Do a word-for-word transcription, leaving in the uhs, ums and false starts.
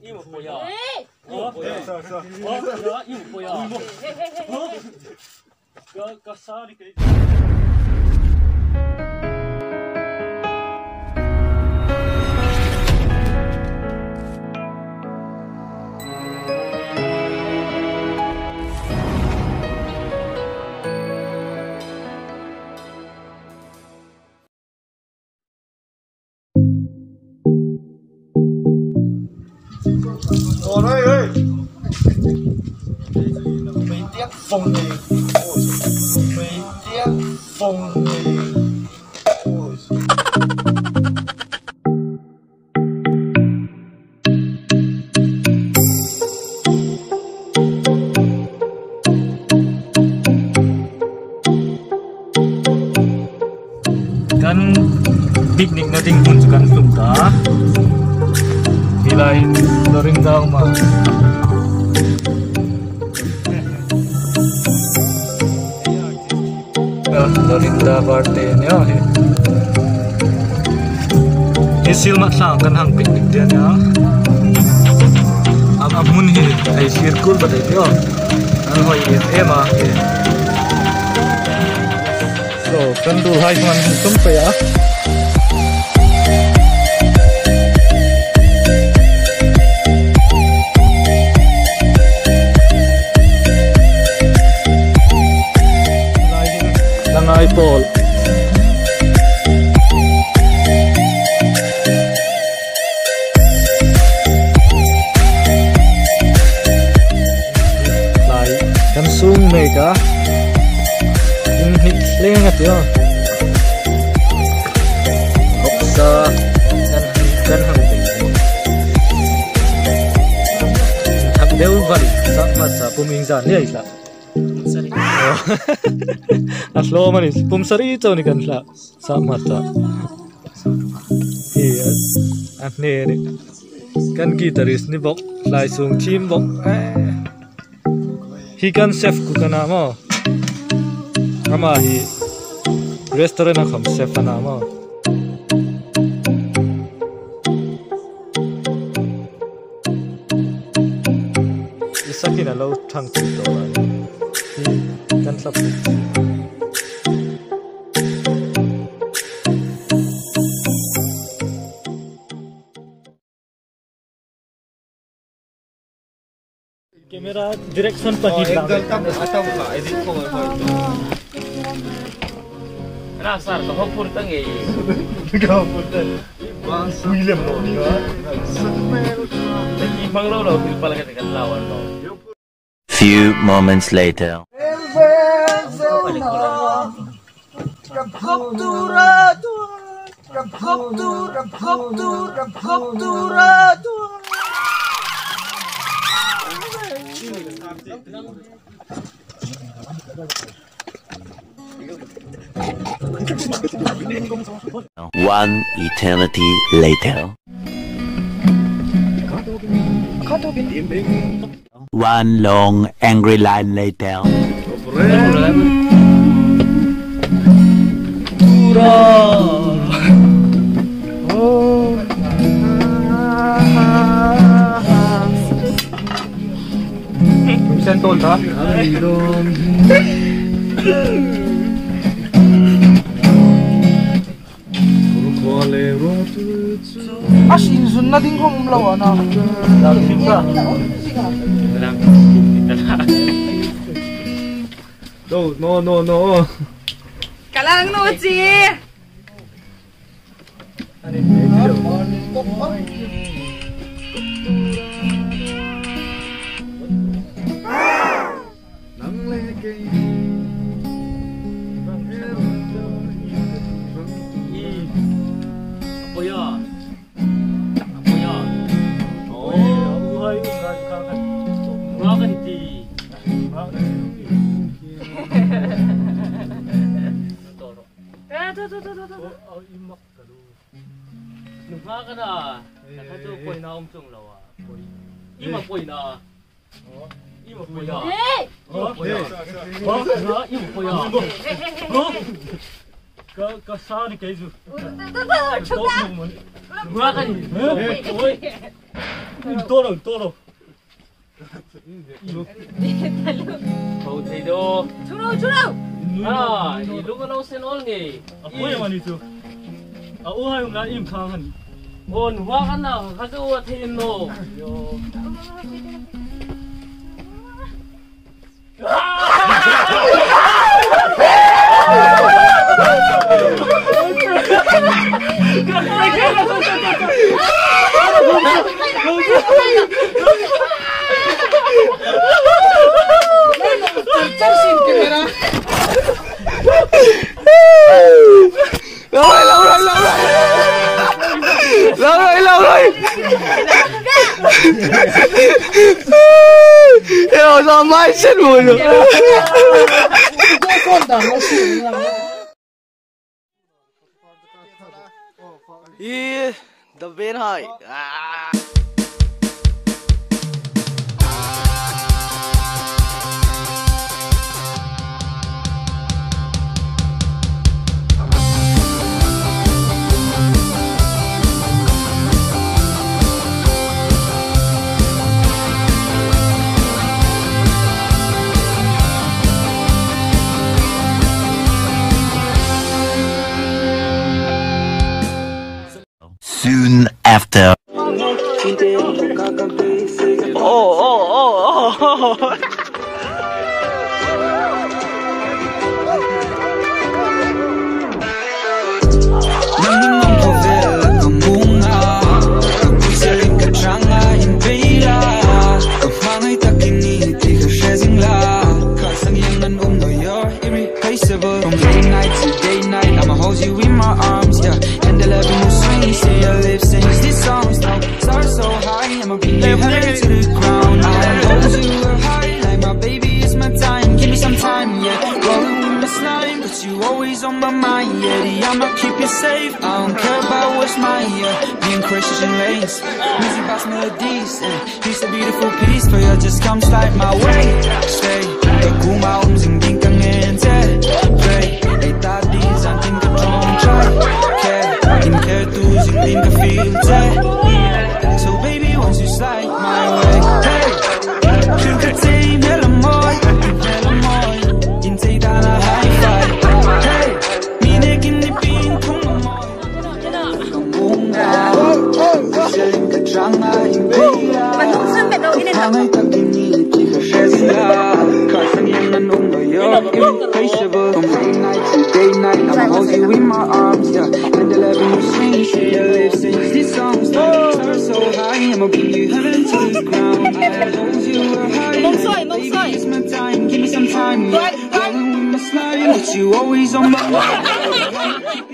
一模不要。哦，是是。哦，一模不要。哦，个个啥你给？ 我đây ơi, mấy tiếng phong đi, mấy tiếng phong đi. Kan picnic natin pun kan sumta. Nilai loring daw ma. Loring da parte niya he. Isil mak sang kan hang picnic dia niya. Am amun he ai circle badai dia. An hoi ema he. So kan dul hai man sum pa ya. Langai pol. Lai kan sung mega. In hit lengat yo. Oksa kan kan hang pe. Hak deu bari sa ma sa pumingzan ni isla. Aslo manis, pumsari itu ni kan lah, sama tak. Iya, aneh ni. Kan gitaris ni bok, langsung tim bok. Eh, hi kan chef ku kan nama. Ama hi restoran akam chef nama. Isakin alau thang tu tu. Kan sapu. Kamera direction pagi bilang. Atau buka edit kau Rasar kau pun tangi. kau pun dah. William lo ni kan. Tapi bang lo lo pilpal kita lawan lo. Few moments later. One eternity later. One long angry line later. Oh. Sentol ta? Asin sun na din kong umlaw na. Asin ka. No, no, no, no. Kalang no, Chi! Nungka ka na. Nakato ko na umtong lawa. Ima po na. Ima po ya. Oh, po ya. Oh, na ima po ya. Oh. Ka ka sa ni kaizu. Nungka ka ni. Oi. Toro, toro. Hầu thầy đồ. Chú đâu, chú đâu? À, thì lúc nó sẽ nói nghề. Ôi mà đi chú. À, ô hai ông đã im khang hẳn. Ôn hoa cái nào, cái chỗ thêm nô. Lâu rồi, lâu rồi, lâu rồi. Lâu rồi, lâu rồi. Thế rồi sao mãi chết mùi được. Ý, tập viên hỏi. À. Soon after. Oh, oh, oh, oh. From late night to day night, I'ma hold you in my arms, yeah. And the love will swing, see your lips sing these songs. Now start so high, I'ma bring you heaven to the ground. I'll hold you high, like my baby, it's my time. Give me some time, yeah. Rolling with my slime, but you always on my mind, yeah. I'ma keep you safe, I don't care about what's mine, yeah. Me and Christian Lanes, music box melodies, and here's a beautiful piece for you, just come slide my way. Stay, the cool mountains and being Pray, they thought these I think I don't try. Care, didn't care to you think I feel dead. So baby, once you slide my way, hey, you could say hello more, hello more. You take down a high five. Hey, me nekin ni pin kung more. Kamunga, siya ka tranga imbela. Manusan ba daw inin Hangay tagini tika shazila. Kasang yan anong irreplaceable. From late night to day night, I'ma hold you in my arms, yeah. And the love you sing, see your lips sing these songs. Start so high, I'ma bring you heaven to the ground. I'll hold you high, baby, it's my time. Give me some time, yeah. Rolling with my slime, but you always on my mind.